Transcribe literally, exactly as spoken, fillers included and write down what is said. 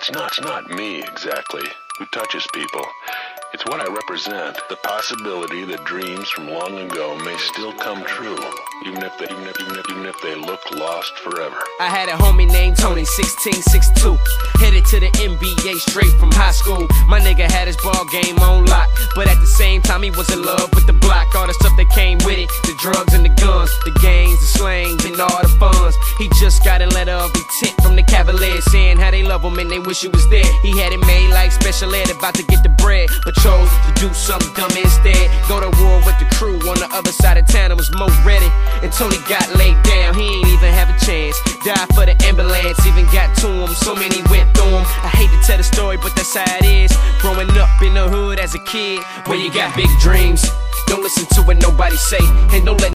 It's not, it's not me exactly who touches people. It's what I represent. The possibility that dreams from long ago may still come true, even if they, even if, even if, even if they look lost forever. I had a homie named Tony, sixteen, six two, headed to the N B A straight from high school. My nigga had his ball game on lock, but at the same time he was in love with the block. All the stuff that came with it, the drugs and the guns, the gangs, the slang, and all the funds. He just got a letter of intent from the Cavaliers saying how they love him and they wish he was there. He had it made like special ed, about to get the bread, but chose to do something dumb instead. Go to war with the crew on the other side of town. It was Mo ready, and Tony got laid down. He ain't even have a chance. Died for the ambulance, even got to him. So many went through him. I hate to tell the story, but that's how it is. Growing up in the hood as a kid, where you got big dreams. Don't listen to what nobody say, and don't let